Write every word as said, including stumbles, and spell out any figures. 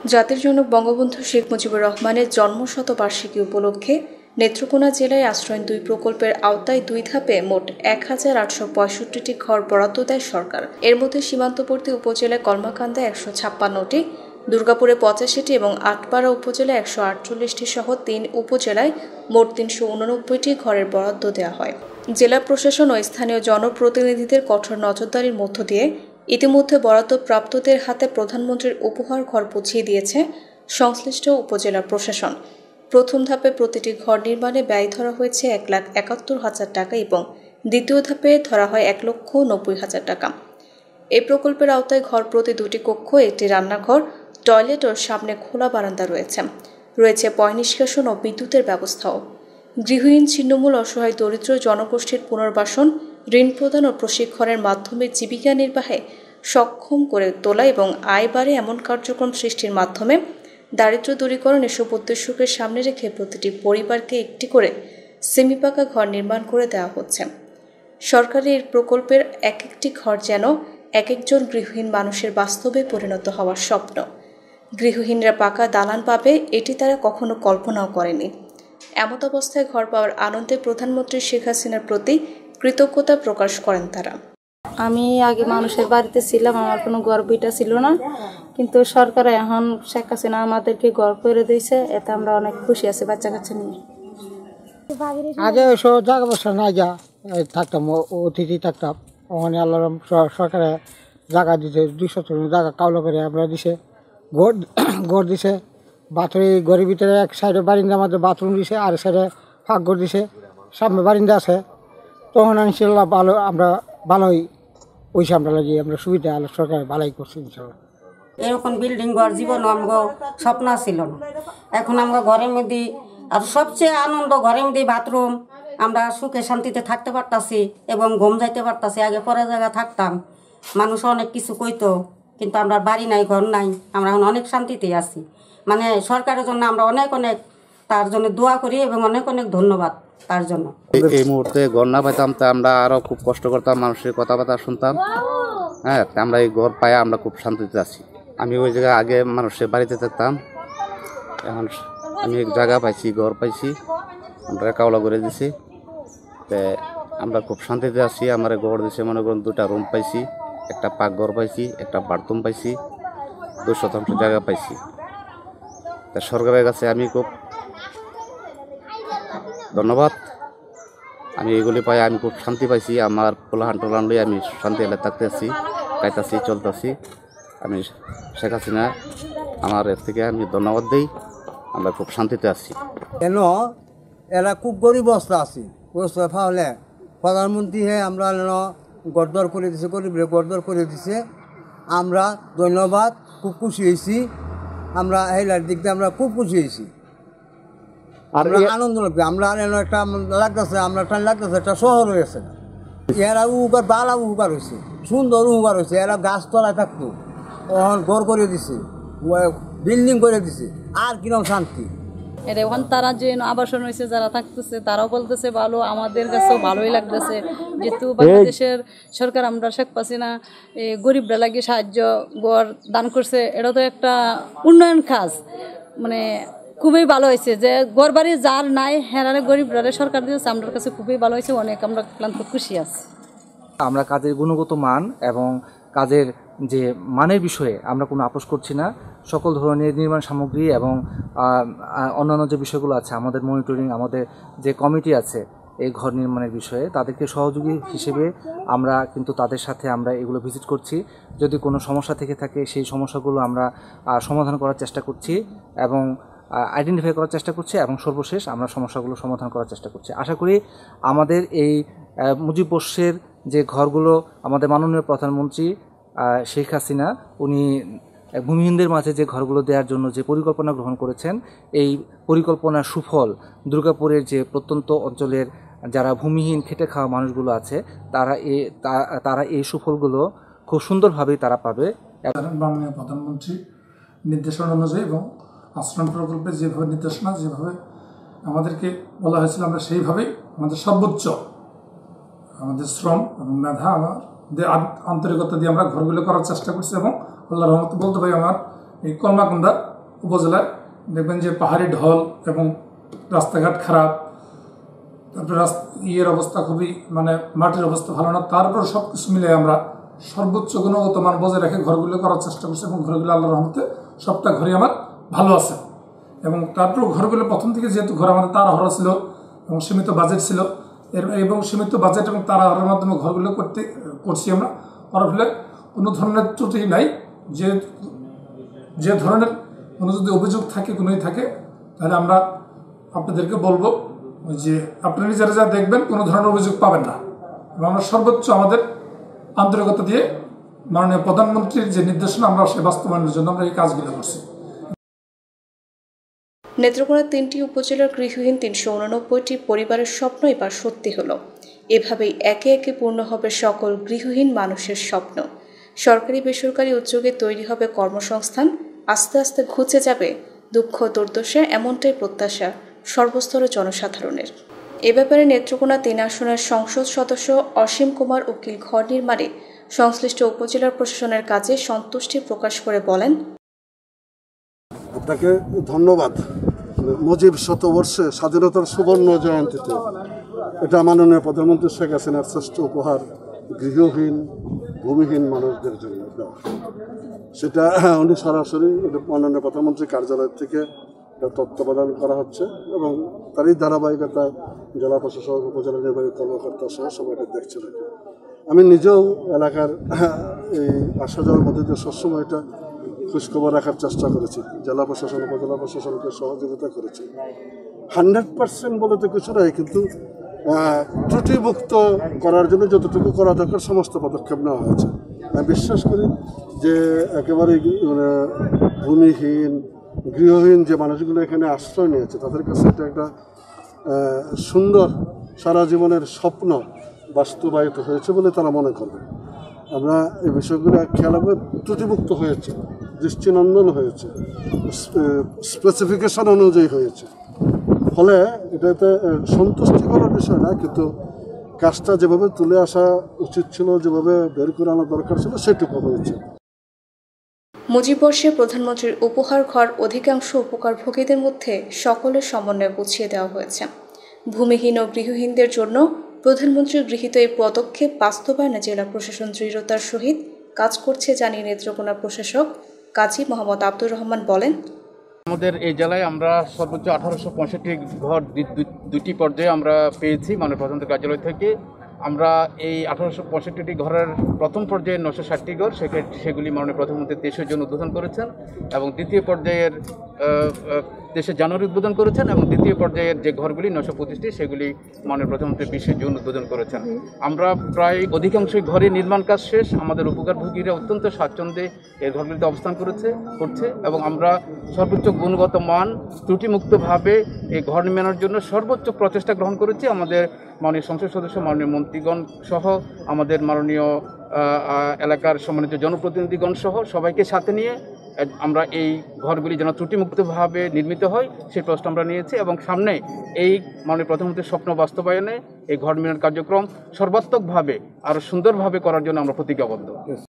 জাতির জনক বঙ্গবন্ধু শেখ মুজিবুর রহমানের জন্মশতবার্ষিকী উপলক্ষে নেত্রকোনা জেলায় আশ্রয়ণ দুই প্রকল্পের আওতায় দুই ধাপে মোট এক হাজার আটশো পঁয়ষট্টিটি ঘর বরাদ্দ দেয় সরকার। এর মধ্যে সীমান্তবর্তী উপজেলায় কলমাকান্দায় একশো ছাপ্পান্নটি, দুর্গাপুরে পঁচাশিটি এবং আটপাড়া উপজেলায় একশো আটচল্লিশটি সহ তিন উপজেলায় মোট তিনশো উননব্বইটি ঘরের বরাদ্দ দেওয়া হয়। জেলা প্রশাসন ও স্থানীয় জনপ্রতিনিধিদের কঠোর নজরদারির মধ্য দিয়ে ইতিমধ্যে বরাদ্দ প্রাপ্তদের হাতে প্রধানমন্ত্রীর উপহার ঘর পৌঁছিয়ে দিয়েছে সংশ্লিষ্ট উপজেলা প্রশাসন। প্রথম ধাপে প্রতিটি ঘর নির্মাণে ব্যয় ধরা হয়েছে এক লাখ একাত্তর হাজার টাকা এবং দ্বিতীয় ধাপে ধরা হয় এক লক্ষ নব্বই হাজার টাকা। এই প্রকল্পের আওতায় ঘর প্রতি দুটি কক্ষ, একটি রান্নাঘর, টয়লেট ও সামনে খোলা বারান্দা রয়েছে। রয়েছে পয় নিষ্কাশন ও বিদ্যুতের ব্যবস্থাও। গৃহহীন ছিন্নমূল অসহায় দরিদ্র জনগোষ্ঠীর পুনর্বাসন, ঋণ প্রদান ও প্রশিক্ষণের মাধ্যমে জীবিকা নির্বাহে সক্ষম করে তোলা এবং আয় বাড়ে এমন কার্যক্রম সৃষ্টির মাধ্যমে দারিদ্র্য দূরীকরণ এসব উদ্দেশ্যকে সামনে রেখে প্রতিটি পরিবারকে একটি করে সেমিপাকা ঘর নির্মাণ করে দেওয়া হচ্ছে। সরকারের এই প্রকল্পের এক একটি ঘর যেন এক একজন গৃহহীন মানুষের বাস্তবে পরিণত হওয়ার স্বপ্ন। গৃহহীনরা পাকা দালান পাবে, এটি তারা কখনো কল্পনাও করেনি। এমত অবস্থায় ঘর পাওয়ার আনন্দে প্রধানমন্ত্রী শেখ হাসিনার প্রতি কৃতজ্ঞতা প্রকাশ করেন তারা। আমি আগে মানুষের বাড়িতে ছিলাম, আমার কোনো ঘর বিটা ছিল না, কিন্তু সরকার এখন শেখ হাসিনা আমাদেরকে ঘর করে দিয়েছে, এতে আমরা অনেক খুশি আছি বাচ্চা কাচ্চা নিয়ে। আগে ওইসব জায়গা বসা না যা থাকতাম, অতিথি থাকতাম, ওখানে আল্লাহ সরকারে জায়গা দিছে, দুইশো জায়গা কাউলো করে আমরা দিছে, ঘর ঘর দিছে, বাথরুম ঘরের ভিতরে এক সাইডে বারিন্দা আমাদের বাথরুম দিছে, আর সাইডে ফাঁক ঘর দিছে, সামনে বারিন্দা আছে। তখন ইনশাল্লাহ ভালো, আমরা ভালোই ওইসব আমরা লাগিয়ে আমরা সুবিধা আলো সরকার ভালোই করছি ইনশাল্লাহ। এরকম বিল্ডিং ঘর জীবন আমগো স্বপ্ন ছিল না, এখন আমরা ঘরের মধ্যে আর সবচেয়ে আনন্দ ঘরের মধ্যে বাথরুম, আমরা সুখে শান্তিতে থাকতে পারতাছি এবং ঘুম যাইতে পারতাছি। আগে পরে জায়গা থাকতাম, মানুষ অনেক কিছু কইতো, কিন্তু আমরা বাড়ি নাই, ঘর নাই, আমরা এখন অনেক শান্তিতে আছি। মানে সরকারের জন্য আমরা অনেক অনেক তার জন্য দোয়া করি এবং অনেক অনেক ধন্যবাদ তার জন্য। এই মুহূর্তে ঘর না পাইতাম তা আমরা আরো খুব কষ্ট করতাম, মানুষের কথাবার্তা শুনতাম। হ্যাঁ, আমরা এই ঘর পাই আমরা খুব শান্তিতে আছি। আমি ওই জায়গায় আগে মানুষের বাড়িতে থাকতাম, এখন আমি এক জায়গা পাইছি, ঘর পাইছি, আমরা কাওলা করে দিছি, আমরা খুব শান্তিতে আছি। আমার ঘর দিছে, মনে করুন দুটা রুম পাইছি, একটা পাকঘর পাইছি, একটা বাথরুম পাইছি, দুই শতাংশ জায়গা পাইছি। তা সরকারের কাছে আমি খুব ধন্যবাদ। আমি এগুলি পাই আমি খুব শান্তি পাইছি। আমার পোলাহান টোলান লই আমি শান্তি এলে থাকতেছি, খাইতেছি, চলতেছি। আমি শেখ হাসিনা আমার এর থেকে আমি ধন্যবাদ দিই, আমরা খুব শান্তিতে আছি। কেন এরা খুব গরিব অবস্থা আছি, অবস্থা ফাহলে প্রধানমন্ত্রী হে আমরা গড়দর করে দিছে, গরিবরে গড়দর করে দিছে, আমরা ধন্যবাদ, খুব খুশি হয়েছি। আমরা হেলার দিক দিয়ে আমরা খুব খুশি হয়েছি, আমরা আনন্দ লাগবে। আমরা একটা লাগতেছে, আমরা টান লাগতেছে, একটা শহর হয়েছে না, এরা উপকার বালা উপকার হয়েছে, সুন্দর উপকার হয়েছে। এরা গাছতলায় থাকতো, ওখান ঘর করে দিছে, বিল্ডিং করে দিছে, আর কিরকম শান্তি। এখন তারা যে আবাসন হয়েছে যারা থাকতেছে তারাও বলতেছে ভালো, আমাদের কাছেও ভালোই লাগতেছে। যেহেতু বাংলাদেশের সরকার আমরা শেখ হাসিনা গরিবরা লাগিয়ে সাহায্য গড় দান করছে, এটা তো একটা উন্নয়ন কাজ, মানে খুবই ভালো হয়েছে যে গড় বাড়ি যার নাই হেরারে গরিবরা সরকার দিয়েছে, আমার কাছে খুবই ভালো হয়েছে, অনেক আমরা ক্লান্ত খুশি আছি। আমরা কাজের গুণগত মান এবং কাজের যে মানের বিষয়ে আমরা কোনো আপোষ করছি না। সকল ধরনের নির্মাণ সামগ্রী এবং অন্যান্য যে বিষয়গুলো আছে, আমাদের মনিটরিং, আমাদের যে কমিটি আছে এই ঘর নির্মাণের বিষয়ে, তাদেরকে সহযোগী হিসেবে আমরা কিন্তু তাদের সাথে আমরা এগুলো ভিজিট করছি। যদি কোনো সমস্যা থেকে থাকে সেই সমস্যাগুলো আমরা সমাধান করার চেষ্টা করছি এবং আইডেন্টিফাই করার চেষ্টা করছি এবং সর্বশেষ আমরা সমস্যাগুলো সমাধান করার চেষ্টা করছি। আশা করি আমাদের এই মুজিববর্ষের যে ঘরগুলো আমাদের মাননীয় প্রধানমন্ত্রী শেখ হাসিনা উনি ভূমিহীনদের মাঝে যে ঘরগুলো দেওয়ার জন্য যে পরিকল্পনা গ্রহণ করেছেন, এই পরিকল্পনার সুফল দুর্গাপুরের যে প্রত্যন্ত অঞ্চলের যারা ভূমিহীন খেটে খাওয়া মানুষগুলো আছে তারা এই তারা এই সুফলগুলো খুব সুন্দরভাবেই তারা পাবে। মাননীয় প্রধানমন্ত্রী নির্দেশনা অনুযায়ী এবং আশ্রম প্রকল্পে যেভাবে নির্দেশনা যেভাবে আমাদেরকে বলা হয়েছিল, আমরা সেইভাবেই আমাদের সর্বোচ্চ আমাদের শ্রম এবং মেধা, আমাদের আন্তরিকতা দিয়ে আমরা ঘরগুলো করার চেষ্টা করছি এবং আল্লাহর রহমতে বলতে পারি আমার এই কলমাকান্দা উপজেলায় দেখবেন যে পাহাড়ি ঢল এবং রাস্তাঘাট খারাপ, তারপরে ইয়ের অবস্থা খুবই মানে মাটির অবস্থা ভালো না, তারপর সব কিছু মিলে আমরা সর্বোচ্চ গুণগত মান বজায় রেখে ঘরগুলো করার চেষ্টা করছি এবং ঘরগুলো আল্লাহর রহমতে সবটা ঘরই আমার ভালো আছে। এবং তারপর ঘরগুলো প্রথম থেকে যেহেতু ঘর আমাদের তাড়াহড়া ছিল এবং সীমিত বাজেট ছিল এর এবং সীমিত বাজেট এবং তাড়াহড়ার মাধ্যমে ঘরগুলো করতে করছি আমরা, করার ফলে কোনো ধরনের ত্রুটি নাই। যে যে ধরনের কোনো যদি অভিযোগ থাকে কোনোই থাকে তাহলে আমরা আপনাদেরকে বলবো যে আপনারা নিজেরা যা দেখবেন কোনো ধরনের অভিযোগ পাবেন না। এবং আমরা সর্বোচ্চ আমাদের আন্তরিকতা দিয়ে মাননীয় প্রধানমন্ত্রীর যে নির্দেশনা আমরা সে বাস্তবায়নের জন্য আমরা এই কাজগুলো করছি। নেত্রকোনার তিনটি উপজেলার গৃহহীন তিনশো উননব্বইটি পরিবারের স্বপ্ন এবার সত্যি হলো। এভাবেই একে একে পূর্ণ হবে সকল গৃহহীন মানুষের স্বপ্ন। সরকারি বেসরকারি উদ্যোগে তৈরি হবে কর্মসংস্থান, আস্তে আস্তে ঘুচে যাবে দুঃখ দুর্দশা, এমনটাই প্রত্যাশা সর্বস্তরের জনসাধারণের। এ ব্যাপারে নেত্রকোনা তিন আসনের সংসদ সদস্য অসীম কুমার উকিল ঘর নির্মাণে সংশ্লিষ্ট উপজেলার প্রশাসনের কাজে সন্তুষ্টি প্রকাশ করে বলেন, আপনাকে ধন্যবাদ। মুজিব শতবর্ষে স্বাধীনতার সুবর্ণ জয়ন্তীতে এটা মাননীয় প্রধানমন্ত্রী শেখ হাসিনার শ্রেষ্ঠ উপহার গৃহহীন ভূমিহীন মানুষদের জন্য দেওয়া। সেটা উনি সরাসরি মাননীয় প্রধানমন্ত্রী কার্যালয় থেকে তত্ত্বাবধান করা হচ্ছে এবং তারই ধারাবাহিকতায় জেলা প্রশাসক, উপজেলা নির্বাহী কর্মকর্তা সহ সবাই এটা দেখছে। আমি নিজেও এলাকার এই আসা যাওয়ার মধ্যে দিয়ে সবসময় এটা খোঁজখবর রাখার চেষ্টা করেছি, জেলা প্রশাসন উপজেলা প্রশাসনকে সহযোগিতা করেছি। হান্ড্রেড পার্সেন্ট বলে তো কিছু নাই, কিন্তু ত্রুটিমুক্ত করার জন্য যতটুকু করা দরকার সমস্ত পদক্ষেপ নেওয়া হয়েছে। আমি বিশ্বাস করি যে একেবারে মানে ভূমিহীন গৃহহীন যে মানুষগুলো এখানে আশ্রয় নিয়েছে তাদের কাছে এটা একটা সুন্দর সারা জীবনের স্বপ্ন বাস্তবায়িত হয়েছে বলে তারা মনে করবে। আমরা এই বিষয়গুলো খেয়াল করে ত্রুটিমুক্ত হয়েছে, দৃষ্টিনন্দন হয়েছে, স্পেসিফিকেশন অনুযায়ী হয়েছে। ফলে এটাতে সন্তুষ্টি করার বিষয় না, কিন্তু কাজটা যেভাবে তুলে আসা উচিত ছিল, যেভাবে বের করে আনা দরকার ছিল সেটুকু হয়েছে। মুজিববর্ষে প্রধানমন্ত্রীর উপহার ঘর অধিকাংশ উপকারভোগীদের মধ্যে সকলের সমন্বয়ে গুছিয়ে দেওয়া হয়েছে। ভূমিহীন ও গৃহহীনদের জন্য প্রধানমন্ত্রীর গৃহীত এই পদক্ষেপ বাস্তবায়নে জেলা প্রশাসন দৃঢ়তার সহিত কাজ করছে জানিয়ে নেত্রকোনা প্রশাসক কাজী মোহাম্মদ আব্দুর রহমান বলেন, আমাদের এই জেলায় আমরা সর্বোচ্চ আঠারোশো পঁয়ষট্টি ঘর দুটি পর্যায়ে আমরা পেয়েছি মাননীয় প্রধানমন্ত্রীর কার্যালয় থেকে। আমরা এই আঠারোশো পঁয়ষট্টিটি ঘরের প্রথম পর্যায়ে নশো ষাটটি ঘর সেগুলি মাননীয় প্রধানমন্ত্রী দেশের জন্য উদ্বোধন করেছেন এবং দ্বিতীয় পর্যায়ের দেশে জানুয়ারি উদ্বোধন করেছেন এবং দ্বিতীয় পর্যায়ের যে ঘরগুলি নশো পঁচিশটি সেগুলি মাননীয় প্রধানমন্ত্রী বিশে জুন উদ্বোধন করেছেন। আমরা প্রায় অধিকাংশই ঘরে নির্মাণ কাজ শেষ। আমাদের উপকারভোগীরা অত্যন্ত স্বাচ্ছন্দ্যে এই ঘরগুলিতে অবস্থান করেছে করছে এবং আমরা সর্বোচ্চ গুণগত মান ত্রুটিমুক্তভাবে এই ঘর নির্মাণের জন্য সর্বোচ্চ প্রচেষ্টা গ্রহণ করেছি। আমাদের মাননীয় সংসদ সদস্য, মাননীয় মন্ত্রীগণ সহ আমাদের মাননীয় এলাকার সম্মানিত জনপ্রতিনিধিগণ সহ সবাইকে সাথে নিয়ে আমরা এই ঘরগুলি যেন ত্রুটিমুক্তভাবে নির্মিত হয় সেই প্রচেষ্টা আমরা নিয়েছি এবং সামনে এই মাননীয় প্রধানমন্ত্রীর স্বপ্ন বাস্তবায়নে এই ঘর নির্মাণ কার্যক্রম সর্বাত্মকভাবে আরও সুন্দরভাবে করার জন্য আমরা প্রতিজ্ঞাবদ্ধ।